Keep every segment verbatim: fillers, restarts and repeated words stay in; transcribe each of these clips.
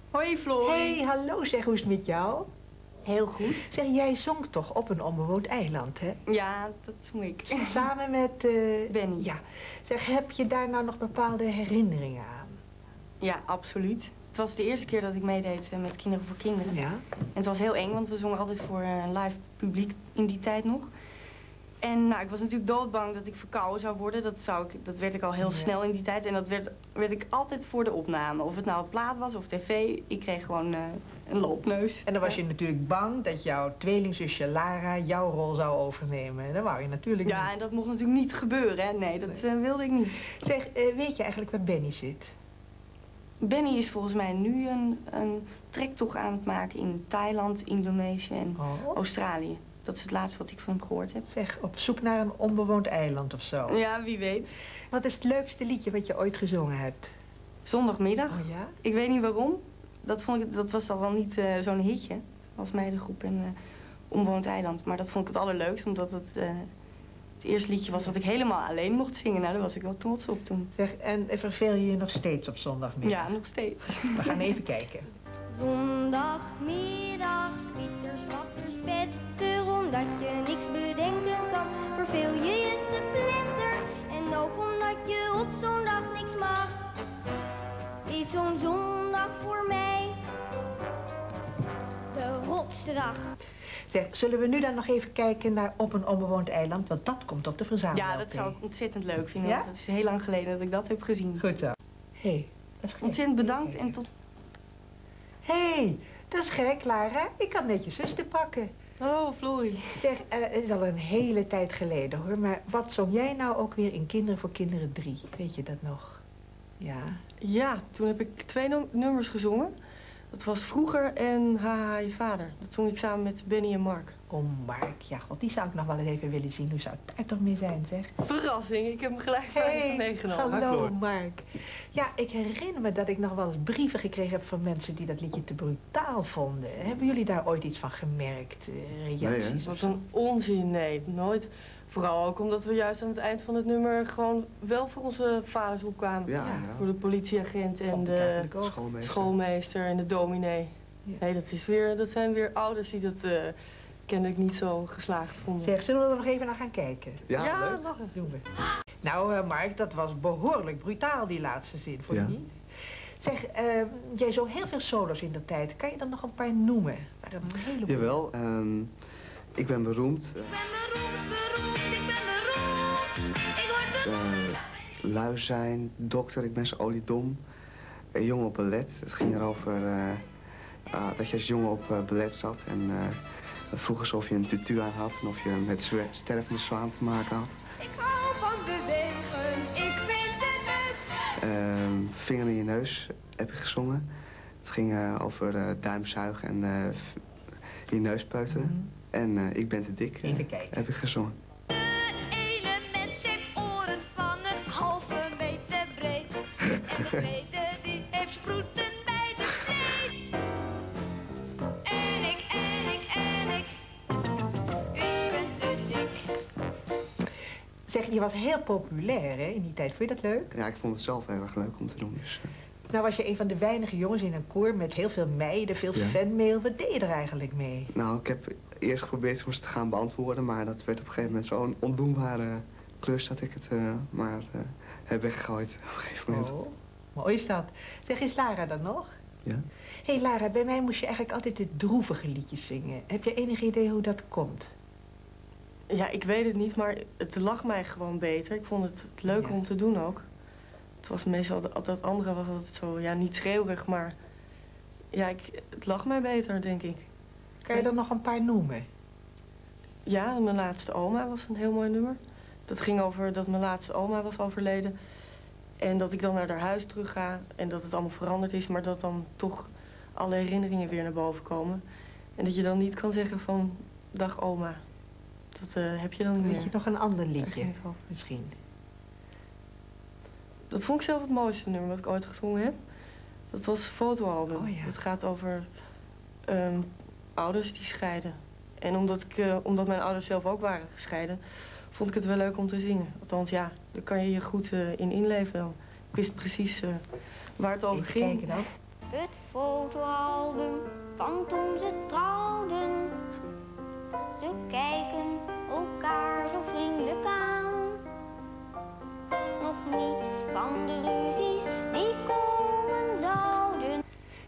Hoi Floor. Hey, hallo zeg, hoe is het met jou? Heel goed. Zeg, jij zong toch op een onbewoond eiland, hè? Ja, dat zong ik. Samen met... Uh... Benny. Ja. Zeg, heb je daar nou nog bepaalde herinneringen aan? Ja, absoluut. Het was de eerste keer dat ik meedeed met Kinderen voor Kinderen. Ja. En het was heel eng, want we zongen altijd voor een live publiek in die tijd nog. En nou, ik was natuurlijk doodbang dat ik verkouden zou worden. Dat, zou ik, dat werd ik al heel ja. snel in die tijd. En dat werd, werd ik altijd voor de opname. Of het nou op plaat was of tv. Ik kreeg gewoon uh, een loopneus. En dan was je ja. natuurlijk bang dat jouw tweelingzusje Lara jouw rol zou overnemen. Dat wou je natuurlijk ja, niet. Ja, en dat mocht natuurlijk niet gebeuren. Hè? Nee, dat nee. Uh, wilde ik niet. Zeg, uh, weet je eigenlijk waar Benny zit? Benny is volgens mij nu een, een trektocht aan het maken in Thailand, Indonesië en oh. Australië. Dat is het laatste wat ik van hem gehoord heb. Zeg, op zoek naar een onbewoond eiland of zo. Ja, wie weet. Wat is het leukste liedje wat je ooit gezongen hebt? Zondagmiddag. Oh ja? Ik weet niet waarom. Dat, vond ik, dat was al wel niet uh, zo'n hitje als meidengroep en uh, Onbewoond eiland. Maar dat vond ik het allerleukst, omdat het uh, het eerste liedje was wat ik helemaal alleen mocht zingen. Nou, daar was ik wel trots op toen. Zeg, en verveel je je nog steeds op zondagmiddag? Ja, nog steeds. We gaan even kijken. Zondagmiddag, Pieters wakker spetter, omdat je niks bedenken kan, verveel je je te pletter. En ook omdat je op zo'n dag niks mag, is zo'n zondag voor mij de rotste dag. Zeg, zullen we nu dan nog even kijken naar Op een onbewoond eiland, want dat komt op de verzamel. Ja, dat zou ik ontzettend leuk vinden, ja? want het is heel lang geleden dat ik dat heb gezien. Goed zo. Hé, hey, dat is gek. Ontzettend bedankt en tot... Hé, hey, dat is gek, Lara. Ik kan net je zuster pakken. Oh, Florie. Zeg, uh, het is al een hele tijd geleden, hoor. Maar wat zong jij nou ook weer in Kinderen voor Kinderen drie? Weet je dat nog? Ja. Ja, toen heb ik twee nummers gezongen. Dat was Vroeger en Haha je vader. Dat zong ik samen met Benny en Mark. Oh, Mark. Ja, god, die zou ik nog wel eens even willen zien. Hoe zou het daar toch mee zijn, zeg? Verrassing. Ik heb hem gelijk hey, meegenomen. Hallo, Mark. Ja, ik herinner me dat ik nog wel eens brieven gekregen heb van mensen die dat liedje te brutaal vonden. Hebben jullie daar ooit iets van gemerkt? Uh, reacties? Nee, wat een onzin. Nee, nooit. Vooral ook omdat we juist aan het eind van het nummer gewoon wel voor onze vaders opkwamen. Ja, ja. Voor de politieagent en de schoolmeester. schoolmeester en de dominee. Ja. Nee, dat, is weer, dat zijn weer ouders die dat uh, kennelijk niet zo geslaagd vonden. Zeg, zullen we er nog even naar gaan kijken? Ja, ja leuk. lachen. Doen we. Nou, uh, Mark, dat was behoorlijk brutaal, die laatste zin, vond je ja. niet? Zeg, uh, jij zong heel veel solo's in de tijd. Kan je er nog een paar noemen? Maar een heleboel. Jawel, um, ik ben beroemd. Ik ben beroemd, beroemd, ik ben beroemd. Ik word beroemd. Uh, lui zijn, dokter, ik ben zo oliedom. Een jongen op ballet. Het ging erover uh, uh, dat je als jongen op uh, ballet zat. En uh, vroeger ze of je een tutu aan had en of je met stervende zwaan te maken had. Ik hou van bewegen, ik vind het leuk. Uh, Vinger in je neus heb ik gezongen. Het ging uh, over uh, duimzuigen en uh, je neus peuteren. Mm-hmm. En uh, ik ben te dik, uh, heb ik gezongen. Een hele mens heeft oren van een halve meter breed. En de tweede die heeft sproeten bij de steed. En ik, en ik, en ik, ik ben te dik. Zeg, je was heel populair, hè, in die tijd. Vond je dat leuk? Ja, ik vond het zelf heel erg leuk om te doen. Dus, uh... Nou was je een van de weinige jongens in een koor met heel veel meiden, veel ja. fanmail. Wat deed je er eigenlijk mee? Nou, ik heb eerst geprobeerd om ze te gaan beantwoorden, maar dat werd op een gegeven moment zo'n ondoenbare klus dat ik het uh, maar uh, heb weggegooid op een gegeven moment. Oh, mooi is dat. Zeg, is Lara dan nog? Ja. Hé hey Lara, bij mij moest je eigenlijk altijd de droevige liedjes zingen. Heb je enig idee hoe dat komt? Ja, ik weet het niet, maar het lag mij gewoon beter. Ik vond het leuker ja. om te doen ook. Het was meestal, dat andere was altijd zo, ja, niet schreeuwig, maar ja, ik, het lag mij beter, denk ik. Kan je er nog een paar noemen? Ja, Mijn laatste oma was een heel mooi nummer. Dat ging over dat mijn laatste oma was overleden. En dat ik dan naar haar huis terug ga en dat het allemaal veranderd is, maar dat dan toch alle herinneringen weer naar boven komen. En dat je dan niet kan zeggen van, dag oma. Dat uh, heb je dan niet meer. Weet je nog een ander liedje, misschien? Dat vond ik zelf het mooiste nummer wat ik ooit gezongen heb. Dat was Fotoalbum. Oh, ja. Het gaat over um, ouders die scheiden. En omdat, ik, uh, omdat mijn ouders zelf ook waren gescheiden, vond ik het wel leuk om te zingen. Althans ja, daar kan je je goed uh, in inleven dan. Ik wist precies uh, waar het over Even ging. Kijken dan. Het foto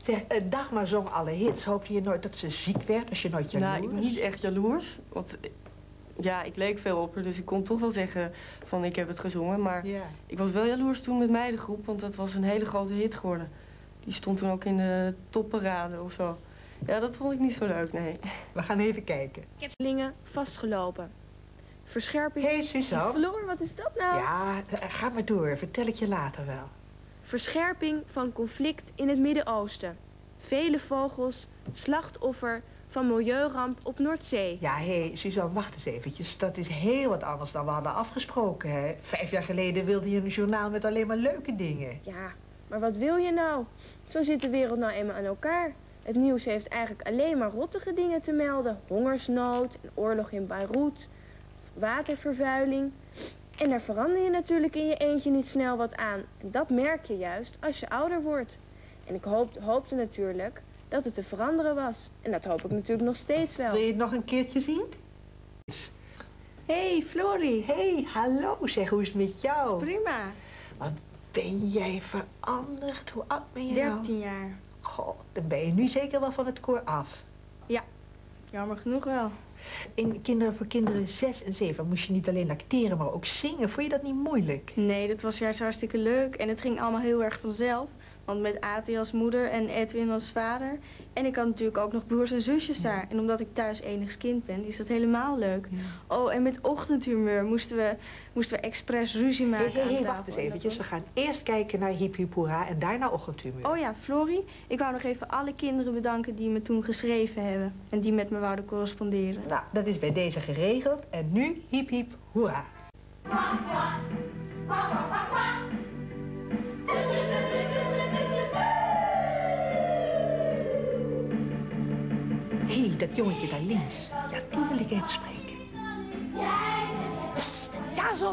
Zeg, uh, Dagmar zong alle hits. Hoopte je nooit dat ze ziek werd? Was je nooit jaloers? Nou, ik ben niet echt jaloers. Want ja, ik leek veel op haar, dus ik kon toch wel zeggen van ik heb het gezongen. Maar Ja. ik was wel jaloers toen met Meidengroep, want dat was een hele grote hit geworden. Die stond toen ook in de topparade of zo. Ja, dat vond ik niet zo leuk, nee. We gaan even kijken. Ik heb lingen vastgelopen. Verscherping... Hé, hey, Suzanne. Floor, wat is dat nou? Ja, uh, ga maar door. Vertel ik je later wel. Verscherping van conflict in het Midden-Oosten. Vele vogels, slachtoffer van milieuramp op Noordzee. Ja, hé, hey, Suzanne, wacht eens eventjes. Dat is heel wat anders dan we hadden afgesproken, hè. Vijf jaar geleden wilde je een journaal met alleen maar leuke dingen. Ja, maar wat wil je nou? Zo zit de wereld nou eenmaal aan elkaar. Het nieuws heeft eigenlijk alleen maar rottige dingen te melden. Hongersnood, een oorlog in Beirut, watervervuiling. En daar verander je natuurlijk in je eentje niet snel wat aan. En dat merk je juist als je ouder wordt. En ik hoop, hoopte natuurlijk dat het te veranderen was. En dat hoop ik natuurlijk nog steeds wel. Wil je het nog een keertje zien? Hey, Florie. Hé, hey, hallo, zeg, hoe is het met jou? Prima. Wat ben jij veranderd? Hoe oud ben je nou? dertien jaar. God, dan ben je nu zeker wel van het koor af. Jammer genoeg wel. In Kinderen voor Kinderen zes en zeven moest je niet alleen acteren, maar ook zingen. Vond je dat niet moeilijk? Nee, dat was juist hartstikke leuk en het ging allemaal heel erg vanzelf. Want met Ati als moeder en Edwin als vader. En ik had natuurlijk ook nog broers en zusjes daar. En omdat ik thuis enigs kind ben, is dat helemaal leuk. Ja. Oh, en met ochtendhumeur moesten we, moesten we expres ruzie Hé, maken hé, aan hé, tafel. wacht eens En dat eventjes. We was- gaan eerst kijken naar Hiep Hiep Hoera en daarna Ochtendhumeur. Oh ja, Florie, ik wou nog even alle kinderen bedanken die me toen geschreven hebben. En die met me wouden corresponderen. Nou, dat is bij deze geregeld. En nu Hiep Hiep Hoera. Hé, hey, dat jongetje daar links. Ja, die wil ik even spreken. Psst, Jason!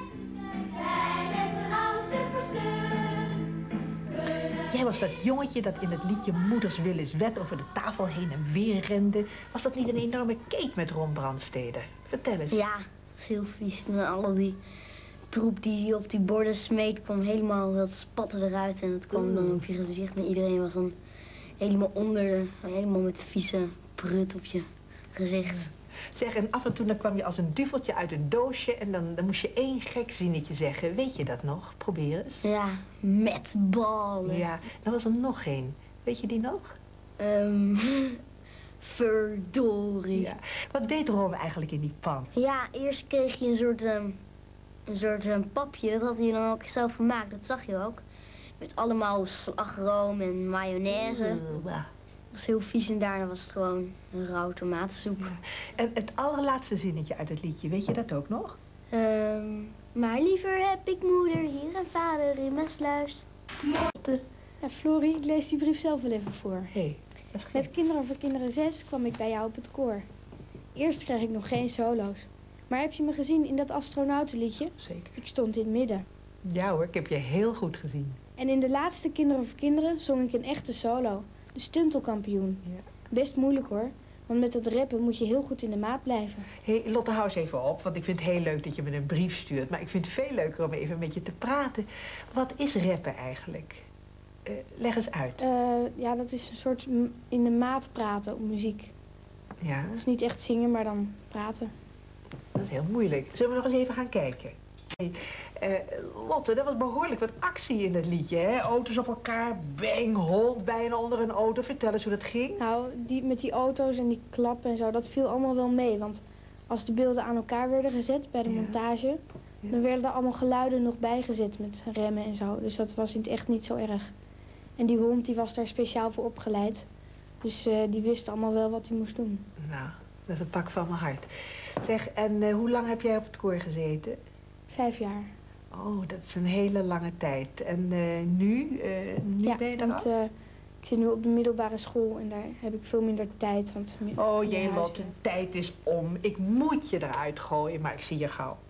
Jij was dat jongetje dat in het liedje Moeders wil is wet over de tafel heen en weer rende. Was dat niet een enorme cake met Ron Brandsteder? Vertel eens. Ja, heel vies. Met al die troep die je op die borden smeet, kwam helemaal, dat spatte eruit en dat kwam dan op je gezicht. En iedereen was dan helemaal onder, helemaal met vieze prut op je gezicht. Zeg, en af en toe dan kwam je als een duveltje uit een doosje en dan, dan moest je één gek zinnetje zeggen. Weet je dat nog? Probeer eens. Ja, met ballen. Ja, er was er nog één. Weet je die nog? Ehm, verdorie. Ja. Wat deed Ron eigenlijk in die pan? Ja, eerst kreeg je een soort, ehm, een soort ehm, papje, dat had hij dan ook zelf gemaakt, dat zag je ook. Met allemaal slagroom en mayonaise. Oeh, Dat was heel vies en daarna was het gewoon een rauw tomatensoep. en het allerlaatste zinnetje uit het liedje, weet je dat ook nog? Ehm, maar liever heb ik moeder hier en vader in mijn sluis. Ja, Florie, ik lees die brief zelf wel even voor. Hé, hey, dat is gek. Met Kinderen voor Kinderen zes kwam ik bij jou op het koor. Eerst kreeg ik nog geen solo's. Maar heb je me gezien in dat astronautenliedje? Zeker. Ik stond in het midden. Ja hoor, ik heb je heel goed gezien. En in de laatste Kinderen voor Kinderen zong ik een echte solo. De stuntelkampioen. Ja. Best moeilijk hoor. Want met dat rappen moet je heel goed in de maat blijven. Hé, hey, Lotte, hou eens even op, want ik vind het heel leuk dat je me een brief stuurt. Maar ik vind het veel leuker om even met je te praten. Wat is rappen eigenlijk? Uh, leg eens uit. Eh, ja, dat is een soort m- in de maat praten op muziek. Ja, Dus niet echt zingen, maar dan praten. dat is heel moeilijk. Zullen we nog eens even gaan kijken? Hey, uh, Lotte, dat was behoorlijk wat actie in het liedje, hè? Auto's op elkaar, bang, hond bijna onder een auto. Vertel eens hoe dat ging. Nou, die, met die auto's en die klappen en zo, dat viel allemaal wel mee. Want als de beelden aan elkaar werden gezet bij de Ja. montage, Ja. dan werden er allemaal geluiden nog bijgezet met remmen en zo. Dus dat was in het echt niet zo erg. En die hond die was daar speciaal voor opgeleid. Dus eh, die wist allemaal wel wat hij moest doen. Nou, dat is een pak van mijn hart. Zeg, en uh, hoe lang heb jij op het koor gezeten? Vijf jaar. Oh, dat is een hele lange tijd. En uh, nu? Uh, nu ja, ben je er want al? eh, ik zit nu op de middelbare school en daar heb ik veel minder tijd. Want Oh meer jee, huiswerk. Lotte, tijd is om. Ik moet je eruit gooien, maar ik zie je gauw.